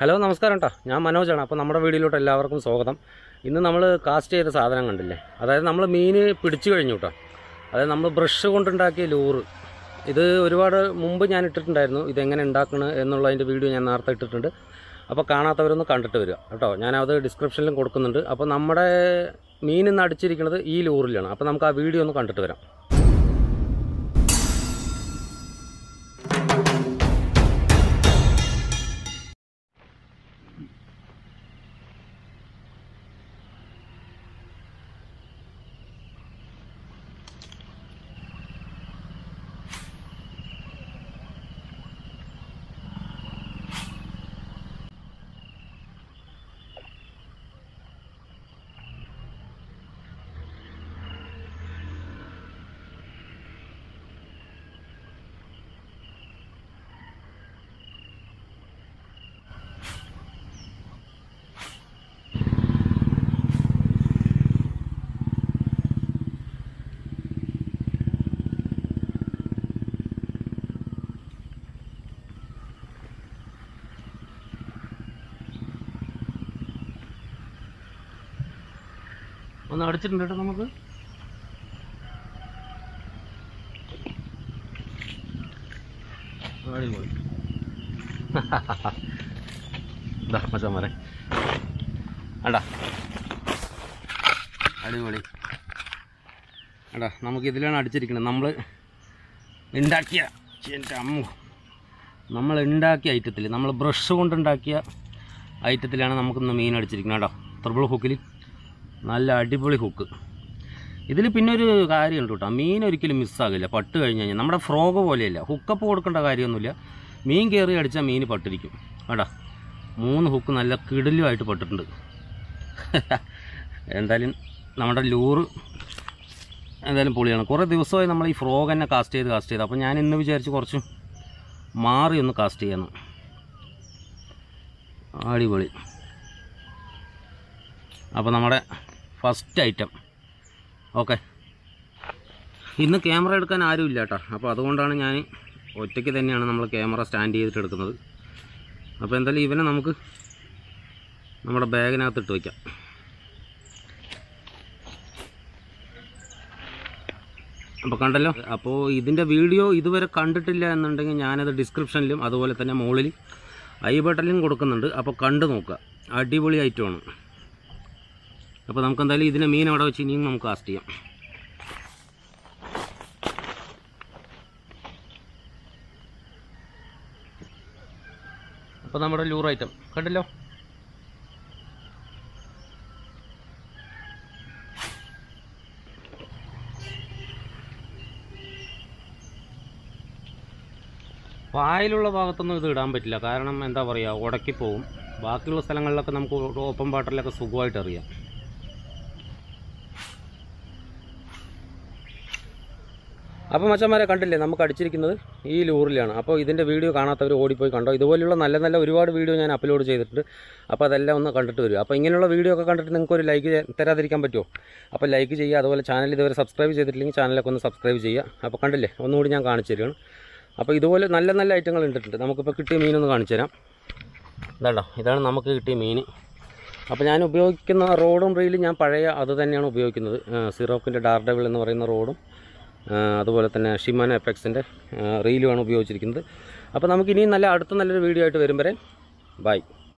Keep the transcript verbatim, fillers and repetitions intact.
Hello നമസ്കാരം കേട്ടോ, ഞാൻ മനോജാണ്. അപ്പോൾ നമ്മുടെ വീഡിയോയിലോട്ട് എല്ലാവർക്കും സ്വാഗതം. ഇന്ന് നമ്മൾ കാസ്റ്റ് ചെയ്ത സാധനം കണ്ടില്ലേ, അതായത് നമ്മൾ മീൻ പിടിച്ചു കഴിഞ്ഞു കേട്ടോ. അതായത് നമ്മൾ ബ്രഷ് കൊണ്ടുണ്ടാക്കിയ ലൂറ്. ഇത് ഒരുപാട് മുമ്പ് ഞാൻ ഇട്ടിട്ടുണ്ടായിരുന്നു, ഇതെങ്ങനെ ഉണ്ടാക്കണം എന്നുള്ളതിൻ്റെ വീഡിയോ ഞാൻ നേരത്തെ ഇട്ടിട്ടുണ്ട്. അപ്പോൾ കാണാത്തവരൊന്ന് കണ്ടിട്ട് വരിക കേട്ടോ. ഞാനത് ഡിസ്ക്രിപ്ഷനിലും കൊടുക്കുന്നുണ്ട്. അപ്പോൾ നമ്മുടെ മീൻ ഇന്ന് അടിച്ചിരിക്കുന്നത് ഈ ലൂറിലാണ്. അപ്പോൾ നമുക്ക് ആ വീഡിയോ ഒന്ന് കണ്ടിട്ട് വരാം. ഒന്ന് അടിച്ചിട്ടുണ്ട് കേട്ടോ. നമുക്ക് അടിപൊളി ഇതാ മച്ചാന്മാരെ അടാ, അടിപൊളി അടാ. നമുക്കിതിലാണ് അടിച്ചിരിക്കുന്നത്. നമ്മൾ ഉണ്ടാക്കിയ എൻ്റെ അമ്മ നമ്മൾ ഉണ്ടാക്കിയ ഐറ്റത്തിൽ, നമ്മൾ ബ്രഷ് കൊണ്ടുണ്ടാക്കിയ ഐറ്റത്തിലാണ് നമുക്കിന്ന് മീൻ അടിച്ചിരിക്കുന്നത് കേട്ടോ. ത്രിബിൾ ഹുക്കിൽ നല്ല അടിപൊളി ഹുക്ക്. ഇതിൽ പിന്നെ ഒരു കാര്യമുണ്ട് കേട്ടോ, മീൻ ഒരിക്കലും മിസ്സാകില്ല പട്ട് കഴിഞ്ഞ് കഴിഞ്ഞാൽ. നമ്മുടെ ഫ്രോഗ് പോലെയല്ല, ഹുക്കപ്പ് കൊടുക്കേണ്ട കാര്യമൊന്നുമില്ല. മീൻ കയറി അടിച്ചാൽ മീൻ പട്ടിരിക്കും കേട്ടോ. മൂന്ന് ഹുക്ക് നല്ല കിടലുമായിട്ട് പട്ടിട്ടുണ്ട്. എന്തായാലും നമ്മുടെ ലൂറ് എന്തായാലും പൊളിയാണ്. കുറേ ദിവസമായി നമ്മൾ ഈ ഫ്രോഗ് തന്നെ കാസ്റ്റ് ചെയ്ത് കാസ്റ്റ് ചെയ്ത് അപ്പോൾ ഞാൻ ഇന്ന് വിചാരിച്ച് കുറച്ച് മാറി ഒന്ന് കാസ്റ്റ് ചെയ്യാമെന്ന്. അടിപൊളി. അപ്പോൾ നമ്മുടെ ഫസ്റ്റ് ഐറ്റം ഓക്കെ. ഇന്ന് ക്യാമറ എടുക്കാൻ ആരും ഇല്ല കേട്ടോ. അപ്പോൾ അതുകൊണ്ടാണ് ഞാൻ ഒറ്റയ്ക്ക് തന്നെയാണ് നമ്മൾ ക്യാമറ സ്റ്റാൻഡ് ചെയ്തിട്ട് എടുക്കുന്നത്. അപ്പോൾ എന്തായാലും ഇവനെ നമുക്ക് നമ്മുടെ ബാഗിനകത്ത് ഇട്ട് വയ്ക്കാം. അപ്പോൾ കണ്ടല്ലോ. അപ്പോൾ ഇതിൻ്റെ വീഡിയോ ഇതുവരെ കണ്ടിട്ടില്ല എന്നുണ്ടെങ്കിൽ ഞാനത് ഡിസ്ക്രിപ്ഷനിലും അതുപോലെ തന്നെ മുകളിൽ ഐ ബട്ടണിലും കൊടുക്കുന്നുണ്ട്. അപ്പോൾ കണ്ടു നോക്കുക, അടിപൊളി ഐറ്റമാണ്. അപ്പോൾ നമുക്ക് എന്തായാലും ഇതിനെ മീൻ അവിടെ വെച്ച് ഇനിയും നമുക്ക് കാസ്റ്റ് ചെയ്യാം. അപ്പോൾ നമ്മുടെ ലൂർ ഐറ്റം കണ്ടല്ലോ. വായിലുള്ള ഭാഗത്തൊന്നും ഇത് ഇടാൻ പറ്റില്ല, കാരണം എന്താ പറയുക, ഉടക്കി പോവും. ബാക്കിയുള്ള സ്ഥലങ്ങളിലൊക്കെ നമുക്ക് ഓപ്പൺ വാട്ടറിലൊക്കെ സുഖമായിട്ട് അറിയാം. അപ്പോൾ മച്ചന്മാരെ കണ്ടില്ലേ, നമുക്ക് അടിച്ചിരിക്കുന്നത് ഈ ലൂറിലാണ്. അപ്പോൾ ഇതിൻ്റെ വീഡിയോ കാണാത്തവർ ഓടിപ്പോയി കണ്ടോ. ഇതുപോലുള്ള നല്ല നല്ല ഒരുപാട് വീഡിയോ ഞാൻ അപ്ലോഡ് ചെയ്തിട്ടുണ്ട്. അപ്പോൾ അതെല്ലാം ഒന്ന് കണ്ടിട്ട് വരും. അപ്പോൾ ഇങ്ങനെയുള്ള വീഡിയോ ഒക്കെ കണ്ടിട്ട് നിങ്ങൾക്ക് ഒരു ലൈക്ക് തരാതിരിക്കാൻ പറ്റുമോ? അപ്പോൾ ലൈക്ക് ചെയ്യുക. അതുപോലെ ചാനൽ ഇതുവരെ സബ്സ്ക്രൈബ് ചെയ്തിട്ടില്ലെങ്കിൽ ചാനലൊക്കെ ഒന്ന് സബ്സ്ക്രൈബ് ചെയ്യുക. അപ്പോൾ കണ്ടില്ലേ, ഒന്നുകൂടി ഞാൻ കാണിച്ചു തരികയാണ്. അപ്പോൾ ഇതുപോലെ നല്ല നല്ല ഐറ്റങ്ങൾ ഇട്ടിട്ടുണ്ട്. നമുക്കിപ്പോൾ കിട്ടിയ മീനൊന്ന് കാണിച്ചു തരാം. ഇതാണ്ടോ, ഇതാണ് നമുക്ക് കിട്ടിയ മീൻ. അപ്പോൾ ഞാൻ ഉപയോഗിക്കുന്ന റോഡും റീലും ഞാൻ പഴയ അത് തന്നെയാണ് ഉപയോഗിക്കുന്നത്. സിറോക്കിൻ്റെ ഡാർഡെവിൾ എന്ന് പറയുന്ന റോഡും അതുപോലെ തന്നെ ഷിമാനോ എഫെക്സിൻ്റെ റീലുമാണ് ഉപയോഗിച്ചിരിക്കുന്നത്. അപ്പോൾ നമുക്കിനിയും നല്ല അടുത്ത നല്ലൊരു വീഡിയോ ആയിട്ട് വരും വരെ ബൈ.